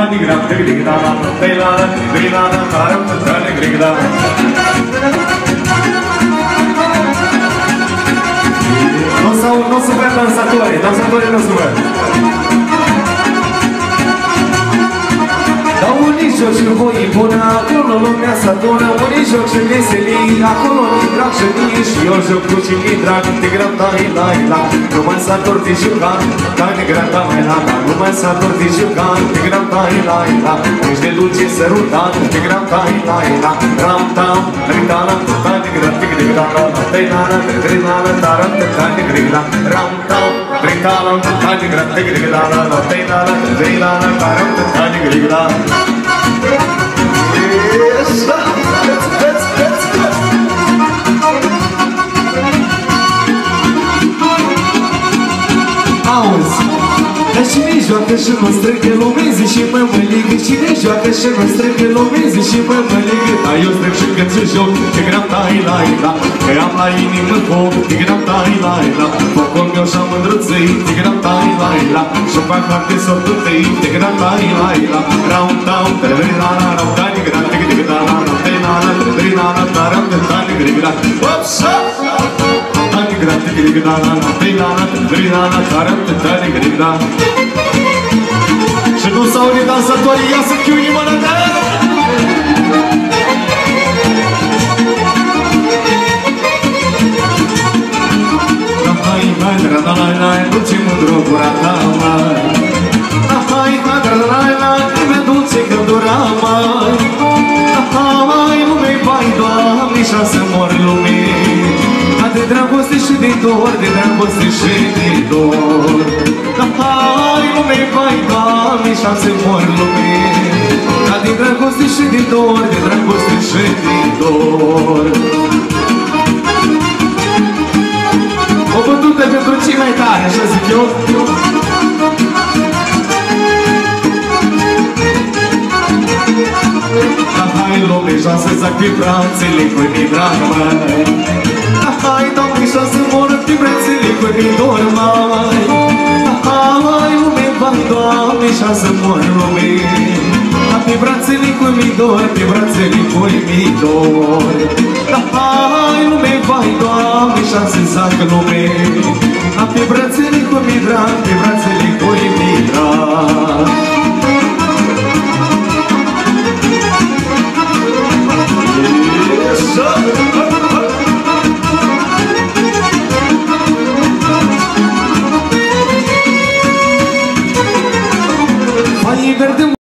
tani gram tigda la tailana grilana taram tani grigda não se vê dançadores não se vê. Dau un joc și voi pune acolo lumea satură, un joc și veselii, acolo mi drag și mie și eu joc cu și mi drag, te gram tai la la, nu mai satur de jucat, tai gram tai la la, nu mai satur de jucat, te gram tai la la, ești de dulce sărutat, te gram tai la la, ram tam, ritana, tai gram te gram la, tai la la, ritana, taram tai gram, ram tam, ritana, tai gram te gram la, tai la la, ritana, taram tai gram. Auzi, dar cine joacă și mă strângă lumezi și mă măligă? Cine joacă și mă strângă lumezi și mă măligă? Dar eu strâng și când se joc, te gram tai la la, că am la inimă foc, te gram tai la la, focul meu și-am îndrățăit, te gram tai la la, și fac noapte s-o tutăit, te gram tai la la, raum tau, trăveri la la, raum tai gram, te gram la la, raum tai la la, trăveri la la, taram te tai gram, opsa! Tai gram, te gram la la, tai la la, trăveri la la, taram te tai gram. Și nu s-au unit dansatorii, ia să chiui mână de hai, hai, dra-la-la-la, dulce mândru gura ta, mai hai, hai, dra-la-la-la, mi-e dulce căldura, mai hai, lumei, vai, Doamne, și-a să mor lumii, de dragoste și de dor, de dragoste și de dor. Hai, lumei, vai, Doamne, și-a să mor lumii, de dragoste și de dor, de dragoste și de dor. O bătută pentru cei mai tare, așa zic eu. Hai, lume, și-a zac pe brațele cu mi drag, mai hai, Doamne, și-a să moră pe brațele cu mi dor, mai hai, lume, vai, Doamne, și-a să moră lume, pe brațele cu mi dor, pe brațele cu mi dor. Hai, lume, vai, Doamne, și-a să zacă lume, pe brațele cu mi drag, pe brațele cu mi drag.